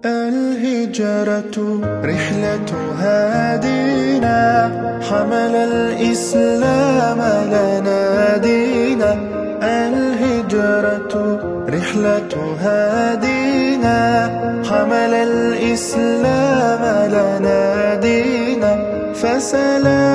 الهجرة رحلة هادينا، حمل الإسلام لنا دينا. الهجرة رحلة هادينا، حمل الإسلام لنا دينا. فسلام